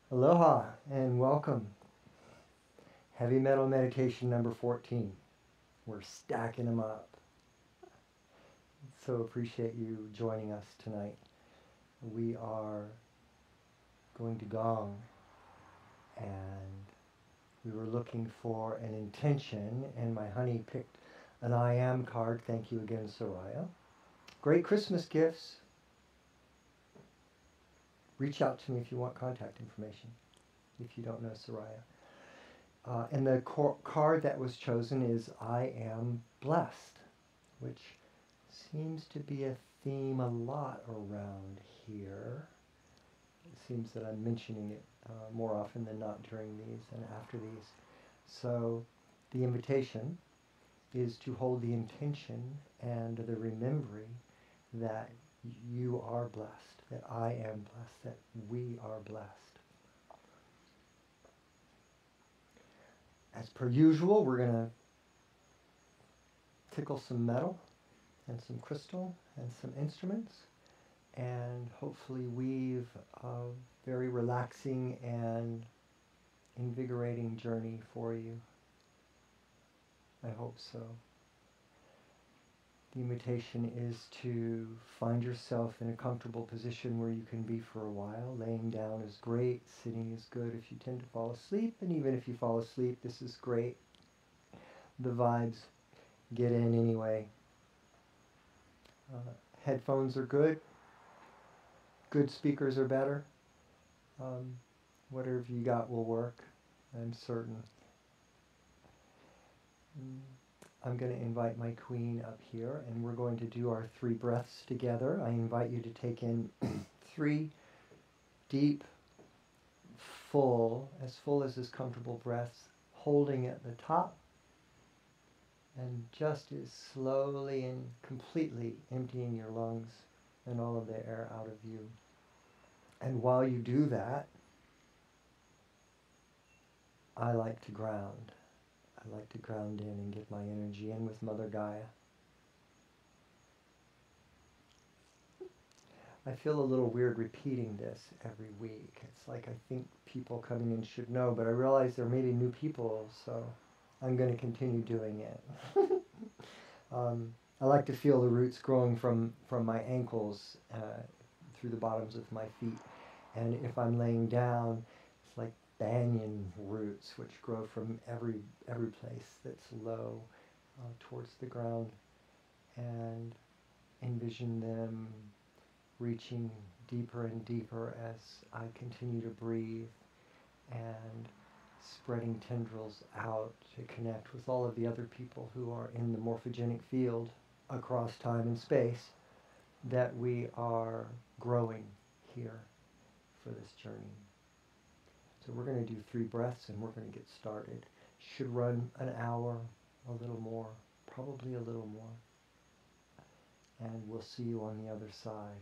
Aloha and welcome. Heavy Metal Meditation number 14. We're stacking them up. So appreciate you joining us tonight. We are going to Gong, and we were looking for an intention, and my honey picked an I am card. Thank you again, Soraya. Great Christmas gifts. Reach out to me if you want contact information, if you don't know Soraya. And the card that was chosen is I am blessed, which seems to be a theme a lot around here. It seems that I'm mentioning it more often than not during these and after these. So the invitation is to hold the intention and the remembering that you are blessed, that I am blessed, that we are blessed. As per usual, we're going to tickle some metal and some crystal and some instruments and hopefully weave a very relaxing and invigorating journey for you. I hope so. The invitation is to find yourself in a comfortable position where you can be for a while. Laying down is great, sitting is good if you tend to fall asleep, and even if you fall asleep, this is great. The vibes get in anyway. Headphones are good. Good speakers are better. Whatever you got will work, I'm certain. I'm going to invite my queen up here, and we're going to do our 3 breaths together. I invite you to take in 3 deep, full as is comfortable breaths, holding at the top, and just as slowly and completely emptying your lungs and all of the air out of you. And while you do that, I like to ground. I like to ground in and get my energy in with Mother Gaia. I feel a little weird repeating this every week. It's like I think people coming in should know, but I realize there may be new people, so I'm going to continue doing it. I like to feel the roots growing from my ankles through the bottoms of my feet. And if I'm laying down, it's like banyan roots, which grow from every place that's low towards the ground, and envision them reaching deeper and deeper as I continue to breathe, and spreading tendrils out to connect with all of the other people who are in the morphogenic field across time and space that we are growing here for this journey. So we're going to do 3 breaths and we're going to get started. Should run an hour, a little more, probably a little more. And we'll see you on the other side.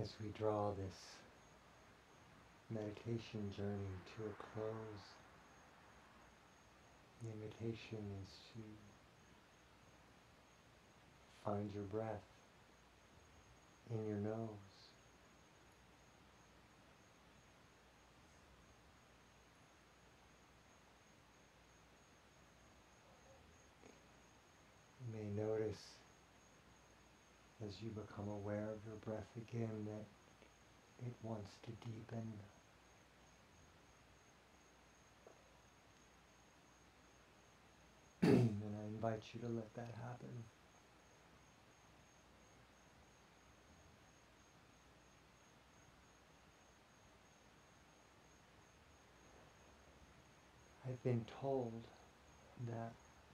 as we draw this meditation journey to a close, the invitation is to find your breath in your nose. You may notice as you become aware of your breath again that it wants to deepen. And I invite you to let that happen. I've been told that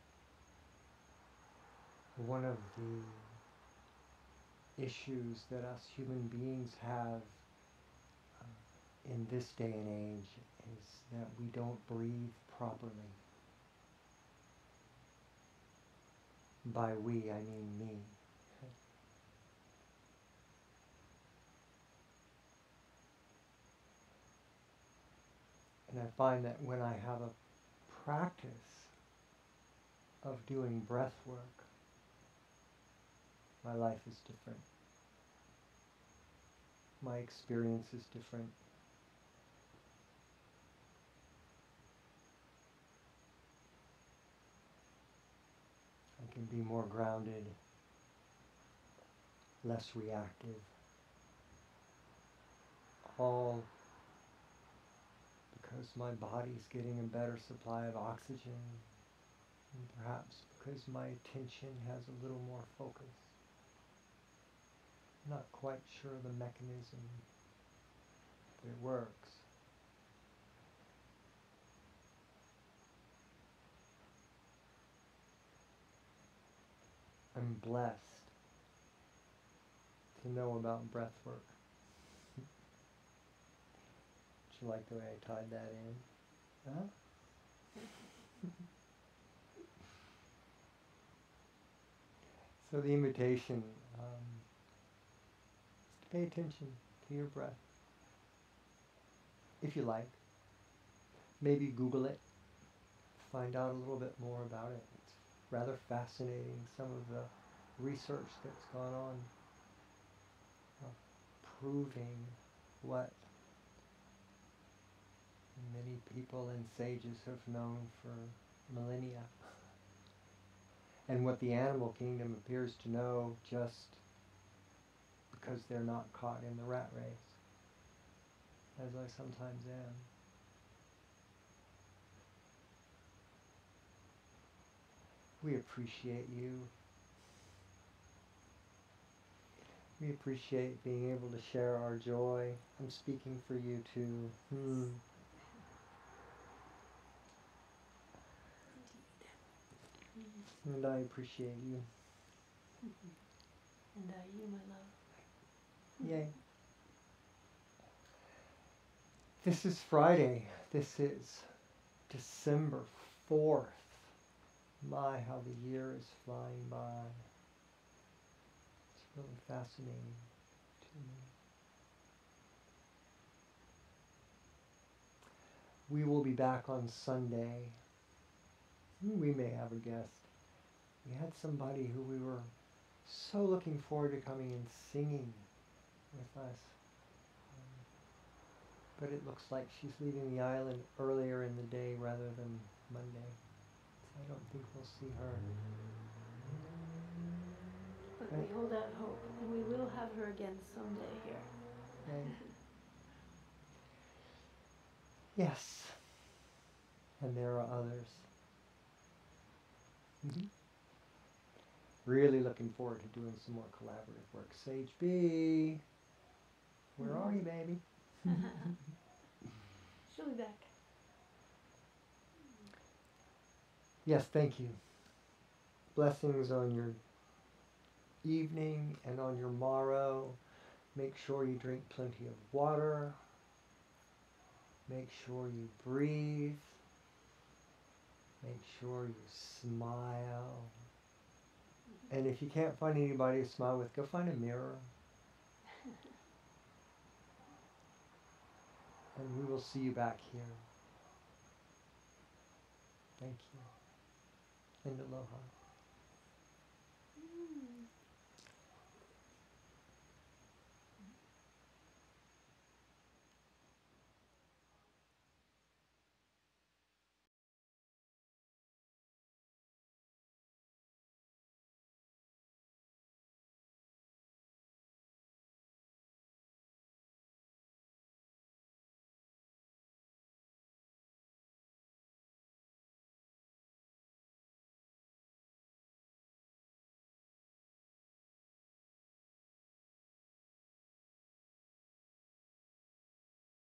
one of the issues that us human beings have in this day and age is that we don't breathe properly. By we, I mean me. And I find that when I have a practice of doing breath work, my life is different. My experience is different. I can be more grounded, less reactive, all because my body's getting a better supply of oxygen, and perhaps because my attention has a little more focus. I'm not quite sure the mechanism, but it works. I'm blessed to know about breath work. Did you like the way I tied that in? Huh? So the invitation is to pay attention to your breath. If you like, maybe Google it, find out a little bit more about it. It's rather fascinating, some of the research that's gone on, proving what many people and sages have known for millennia, and what the animal kingdom appears to know just because they're not caught in the rat race, as I sometimes am. We appreciate you. We appreciate being able to share our joy. I'm speaking for you too. And I appreciate you. And you, my love. Yay. This is Friday. This is December 4th. My, how the year is flying by. It's really fascinating to me. We will be back on Sunday. We may have a guest. We had somebody who we were so looking forward to coming and singing with us. But it looks like she's leaving the island earlier in the day rather than Monday. So I don't think we'll see her. But we hold out hope, and we will have her again someday here. Okay. Yes. And there are others. Really looking forward to doing some more collaborative work. Sage B, where are you, baby? She'll be back. Yes, thank you. Blessings on your evening and on your morrow. Make sure you drink plenty of water. Make sure you breathe. Make sure you smile. And if you can't find anybody to smile with, go find a mirror. And we will see you back here. Thank you. And aloha.